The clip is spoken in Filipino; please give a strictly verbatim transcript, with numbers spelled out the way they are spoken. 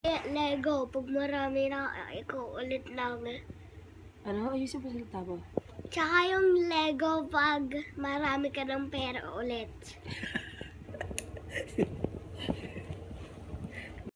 Eh, Lego, pag marami na, ikaw ulit lang. Ano? Ayusin mo salita mo. Tsaka yung Lego pag marami ka ng pera ulit.